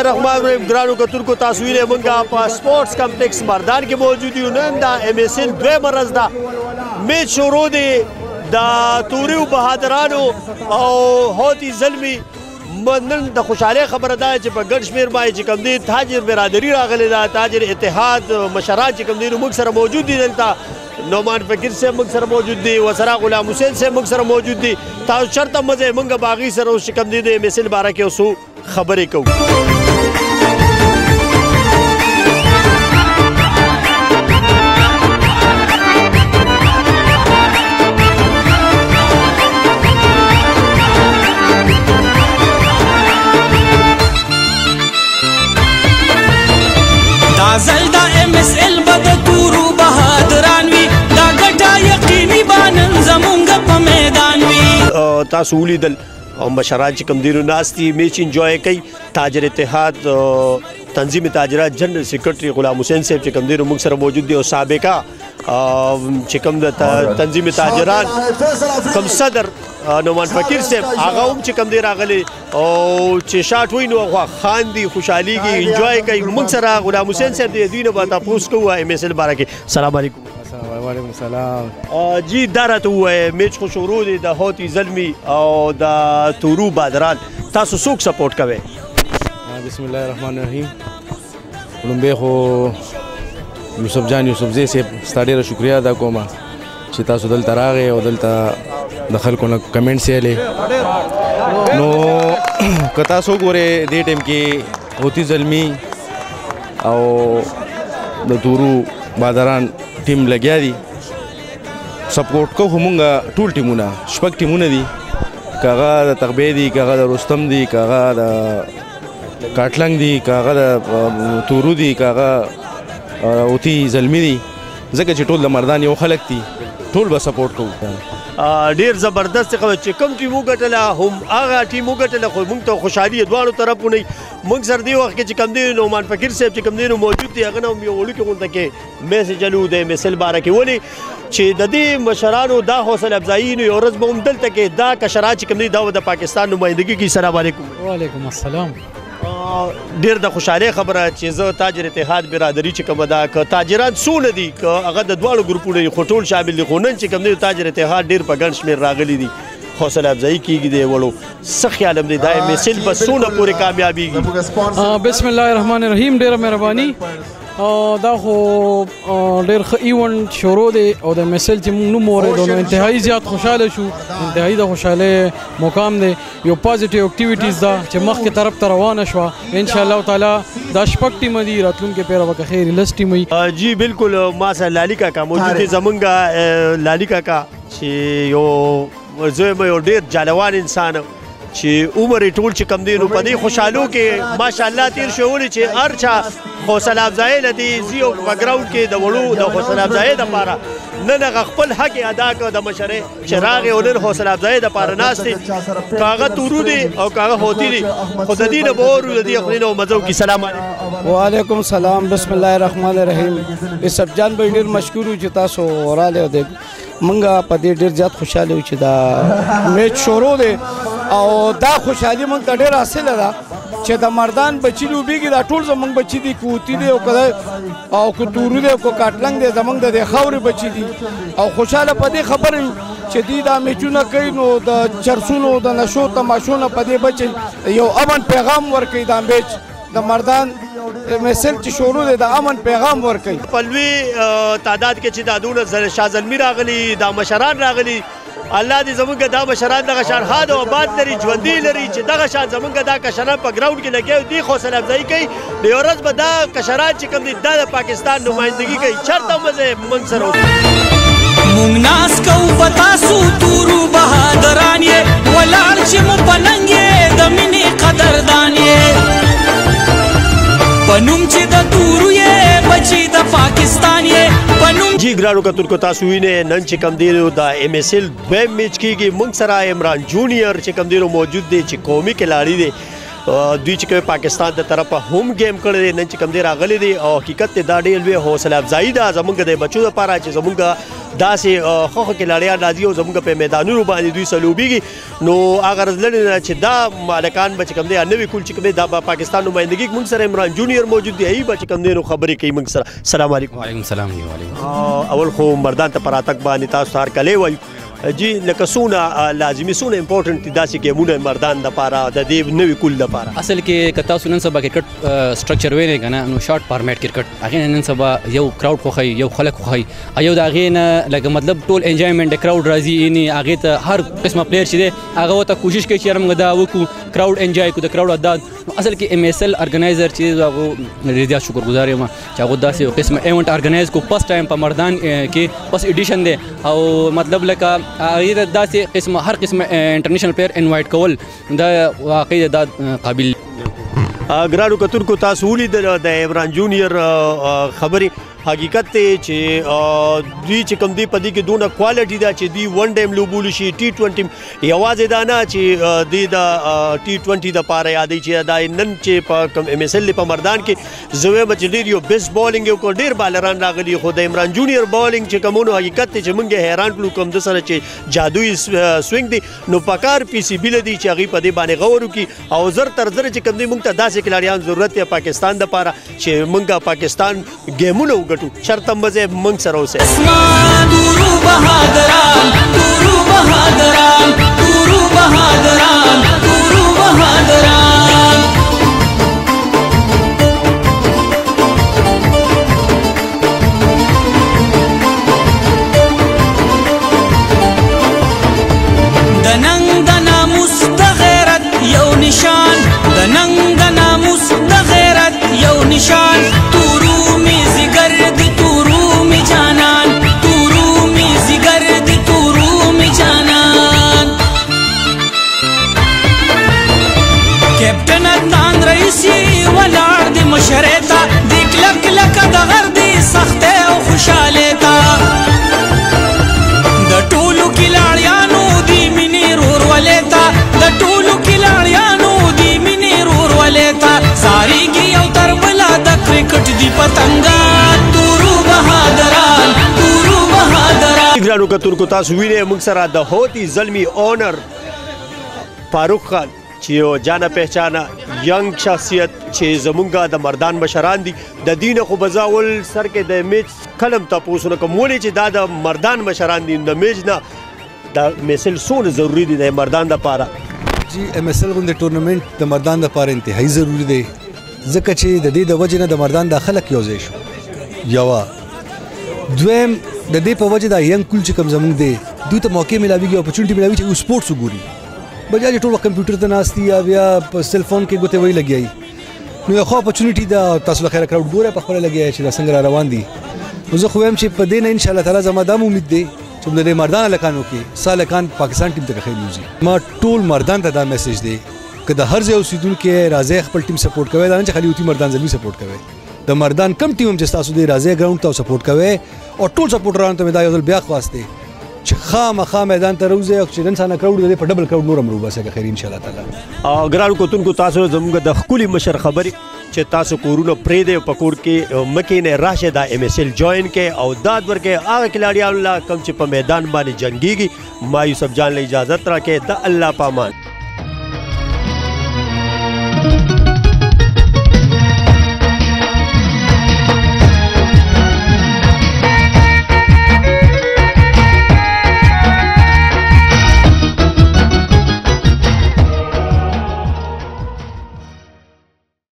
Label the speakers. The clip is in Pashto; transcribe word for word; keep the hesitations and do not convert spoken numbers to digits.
Speaker 1: الرحمن الرحیم ګرانو کتونکو تاسو وینئ موږ په سپورټس کمپلیکس مردان کې موجود یو. نن دا ایم ایس ایل دویمه ورځ ده، میچ شروع دی د توریو بهادرانو او هوتي زلمي. نن د خوشحالۍ خبره ده چې په ګډ شمېر باندې چې کوم دی تاجر برادري راغلې ده، تاجر اتحاد مشران چې کوم دی نو موږ سره موجود دي. دلته نعمان فقیر صاحب موږ سره موجود دي، ورسره غلام حسین صاحب موږ سره موجود دي. تاسو چېرته مزه موږ به هغوی سره اوس چې کوم دی د ایم ایس ایل باره کې یو څو خبرې کوو.
Speaker 2: زل دا ایم ایس ایل به د تورو بهادران وي، دا ګټه یقیني به نن زمونږ په میدان وي.
Speaker 1: تاسو ولیدل او مشران چې کوم دي نو ناست دي، میچ انجوای کوي. تاجر اتحاد تنظیم تاجرات جنرال سیکرټري غلام حسین صاحب چې کوم دي نو موږ سره موجود دي، او سابقه چې کوم د تنظیم تاجران کوم صدر نعمان فقیر صاحب هغه هم چې کوم دی راغلی او چې شاټ وایي نو خاندي خوشحالېږي انجوای کوي. موږ سره غلام حسین صاحب دی، دوی نه به تپوس کوو ایم ایس ایل باره کې. السلام علیکم.
Speaker 3: وعلیکم السلام.
Speaker 1: جی دا راته ووایه میچ خو شروع دی د هوتي زلمي او د تورو بهادران، تاسو څوک سپورټ کوئ؟
Speaker 3: بسم الله الرحمن الرحیم. لومبی خو یوسف جان یوسف زی صاحب ستا ډېره شکریه ادا کوم چې تاسو دلته راغئ او دلته د خلکو نه کمنټس یې نو که تاسو وګورئ دې ټایم کې هوتي زلمي او د تورو بهادران ټیم لګیا دي. سپورټ کوو خو مونږ ټول ټیمونه شپږ ټیمونه دي، که هغه د تغبې دي، که هغه د رستم دي، که هغه د کاټلنګ دي، که هغه د تورو دي، که هغه هوتي زلمي دي. ځکه چې ټول د مردان یو خلک دي، ټول به سپورټ کوو.
Speaker 1: ډېر زبردست خبر چې کوم ټیم وګټله هم هغه ټیم وګټله، خو موږ ته خوشحالي دواړو طرفونه. موږ سره دې وخت کې چې کوم دی نعمان فقیر صاحب چې کوم دی نو موجود دي، هغه نه هم یو وړوکې غونډه کې میسج الو د ایم ایس ایل باره کې. ولې چې د دې مشرانو دا حوصله افزایي نو یو ورځ به هم دلته کې دا کشران چې کوم دی دا د پاکستان نمایندګي کوي. السلام علیکم.
Speaker 4: وعلیکم السلام.
Speaker 1: ډېر د خوشحالۍ خبره چې زه تاجر اتحاد برادري چې کومه ده، که تاجران څونه دي، که هغه د دواړو ګروپونو دي، خو ټول شامل دي. خو نن چې کوم دی تاجر اتحاد ډېر په ګڼ شمېر راغلي دي، حوصله افزایي کېږي د وړو. څه خیال هم دی دا ایم ایس ایل به څونه پورې کامیابېږي؟
Speaker 4: بسم الله الرحمن الرحیم. ډېره مهرباني. دا خو ډېر ښه ایونټ شروع دی او د ایم ایس ایل چې موږ نوم واورېدو نو انتهایي زیات خوشحاله شو. انتهایي د خوشحالۍ مقام دی، یو پازیټیو اکټیویټیز ده چې مخکې طرف ته روانه شوه. انشاءالله تعالی دا شپږ ټیمه دي، راتلونکي پیره به که خیر لس ټیمه وي.
Speaker 1: جی بالکل. ما سره لالي کاکا موجود دی، زمونږ لالي کاکا چې یو زه یم یو ډېر جالوان انسان چې عمر یې ټول چې کوم دی نو په دې خوشحالو کې ماشاءالله تېر شوی. ولې چې هر چا حوصله افزایي له دې ځي او په ګراونډ کې د وړو د حوصله افزایي دپاره نن هغه خپل حق یې ادا کړ د مشرۍ چې راغې او نن حوصله افزایي دپاره ناست دی. که هغه تورو دی او که هغه هوتي دی، خو د دې نه به واورو د دې خولې نه مزه وکړي. السلام علیکم.
Speaker 5: وعلیکم السلام. بسم الله الرحمن الرحیم. یوسف جان به ډېر مشکور یو چې تاسو راغلئ او موږ په دې ډېر زیات خوشحاله یو چې دا میچ شروع دی او دا خوشحالي موږ ته ډېره حاصله ده چې د مردان بچي لوبېږي. دا ټول زموږ بچي دي، که هوتي دی او که او که تورو دی او که کاټلنګ دی، زموږ د دې خاورې بچي دي. او خوشحاله په دې خبره یو چې دوی دا میچونه کوي نو د چرسونو د نشو تماشو نه په دې بچي یو امن پیغام ورکوي. دا میچ د مردان ایم ایس ایل چې شروع دی د امن پیغام ورکوي.
Speaker 1: په لوی تعداد کې چې دا دونه شاه زلمي راغلي، دا مشران راغلي، الله دې زمونږ دا مشران دغه شان ښاد او آباد لري، ژوندي لري، چې دغه شان زمونږ دا کشران په ګراونډ کې لګیا دي، حوصله افزایي کوي. د یو ورځ به دا کشران چې کوم دي دا د پاکستان نمایندګي کوي. چېرته مزه موږ سره
Speaker 2: مونږ ناز کوو په تاسو تورو بهادران یې، ولاړ چې مو په ننګ یې د مینې قدردان یې، په نوم چې د تورو یې بچي د پاکستان یې په نوم.
Speaker 1: جی ګرانو کتونکو تاسو وینئ نن چې کوم دی نو د ایم ایس ایل دویم میچ کېږي. موږ سره عمران جونیئر چې کوم دی نو موجود دی چې قومي کلاړي دی. دوی چې کوم پاکستان د طرفه هم گیم کړی دی نن چې کوم دی راغلی دی او حقیقت دا ډېر لوی حوصله افزایي ده زموږ د بچو لپاره چې زموږ داسې ښه ښه کلاړیان راځي او زموږ په میدانونو باندې دوی سلوبېږي نو هغه غرض لري چې دا مالکان به چې کوم دی نوي کول چې کوم دی دا به پاکستان نمایندګي موږ سره عمران جونیئر موجود دی هغوی به چې کوم دی نو خبرې کوي موږ سره السلام علیکم
Speaker 6: وعلیکم السلام وعلیکم
Speaker 1: اول خو مردان ته په راتګ باندې تاسو هر کلی وایو جی لکه څونه لازمي څونه امپورټنټ دي داسې ګیمونه مردان دپاره د دې نوي کول دپاره
Speaker 6: اصل کې که تاسو نن سبا کرکټ سټرکچر وینئ که نه نو شارټ فارمیټ کرکټ هغې نه نن سبا یو کراوډ خوښوي یو خلک خوښوي یو د هغې نه لکه مطلب ټول انجوایمنټ د کراوډ راځي یعنې هغې ته هر قسمه پلیر چې دی هغه ورته کوشش کوي چې یاره موږ دا وکړو کراوډ انجوای کړو د کراوډ اداد اصل کې ایم ایس ایل ارګنایزر چې هغه ډېر زیات شکرګزار یم چې هغه داسې یو قسمه ایونټ ارګنایز کړو فسټ ټایم په مردان کې فسټ ایډیشن دی او مطلب لکه هغې ته داسې قسمه هر قسمه انټرنیشنل پلیر انوایټ کول دا واقعي دا قابل
Speaker 1: ګرانو کتونکو تاسو ولیدل د عمران جونیئر خبرې حقیقت دی چې دوی چې کوم دی په دې کې دونه کوالټي ده چې دوی ون ډیم لوبولی شي ټي ټوینټي یوازې دا نه چې دوی د ټي ټوینټي دپاره یادوي چې دا نن چې په کوم ایم ایس ایل په مردان کې زه وایم چې ډېر یو بیسټ بالینګ یې وکړ ډېر بالران راغلي خو د عمران جونیئر بالینګ چې کومونو حقیقت دی چې موږ یې حیران کړو کوم د سره چې جادویي سوینګ دی نو پکار پی سی بي له دي چې هغوی په دې باندې غور وکړي او زر تر زر چې کوم دی موږ ته داسې کلاړیان ضرورت دی پاکستان دپاره چې موږ پاکستان ګیمونه وګټو شرط مزه منګ سره اوسه
Speaker 2: دورو بهادران دورو بهادران دورو بهادران دورو بهادران د ننګ د ناموس د غیرت یو نشان د ننګ د ناموس د غیرت یو نشان تورو می زیګر د تورو می جانان تورو می زیګر د تورو می جانان کیپټن اتان رئیسی ولاړ د مشرتا د کلک لک د غر دی سخت او خوشاله تا د ټولو کلاړیانو دی مینی رور ولتا د ټولو کلاړیانو دی مینی رور ولتا ساریږي او تر بلا د کرکټ دی پتنګان تورو بهادران تورو بهادران
Speaker 1: ګرانو کتونکو تاسو وینئ موږ سره د هوتی زلمی اونر فاروق خان چې یو جانه پہچانه ینګ شخصیت چې زمونږ د مردان مشران دي د دینه خو بزاول سر کې د میچ کلم تاسو نه کوم ولې چې دا د مردان مشران دي د میچ نه د میسل سونه ضروری دي د مردان لپاره
Speaker 7: جی ایم ایس ایل غونډه ټورنمنت د مردان لپاره انتهایی ضروری دی ځکه چې د دې د وجې نه د مردان د خلک یو ځای شو یوه دویم د دې په وجه دا ینګ کول چې کوم زمونږ دی دوی ته موقع ملاویږي اپورچونټي ملاوي چې سپورټس وګوري بجا چې ټول وخت کمپیوټر ته ناست یا بیا په سیل فون کې ګوتې وی لګیایي نو یو ښه اپورچونټي ده تاسو له خیره کراوډ ګوره په خپله لګیایي چې دا څنګه را روان دي نو زه خو وایم چې په دې نه انشاءالله تعالی زما دا امید دی چې د دې مردان هلکانو کې څه هلکان پاکستان ټیم ته ښه لوځي ما ټول مردان ته دا میسج دی که د هر ځای اوسېدونکي راځئ خپل ټیم سپورټ کوئ دا نه چې خالي اوتي مردان زلمي سپورټ کوئ د مردان کم ټیم هم چې ستاسو دی راځئ ګراونډ ته سپورټ کوئ او ټول سپورټرانو ته مې دا یو ځل بیا خواست دی چې خامخا میدان ته راوځئ او چې نن سانه کراوډ دی په ډبل کراوډ نور هم راوباسئ که خیر انشاءالله تعالی
Speaker 1: ګرانو کتونکو تاسو زموږ د ښکلي مشر خبرې چې تاسو کورونه پرېږدئ په کور کې مه کښېنئ راشئ دا ایم ایس ایل جوین کړئ او داد ورکړئ هغه کلاړیانو له کوم چې په میدان باندې جنګېږي ما یوسف جان له اجازت راکړئ د الله په امان